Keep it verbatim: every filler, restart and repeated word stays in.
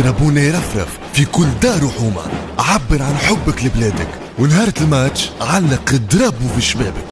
درابونا يرفرف في كل دار وحومة. عبر عن حبك لبلادك، ونهاية الماتش علق الدرابو في شبابك.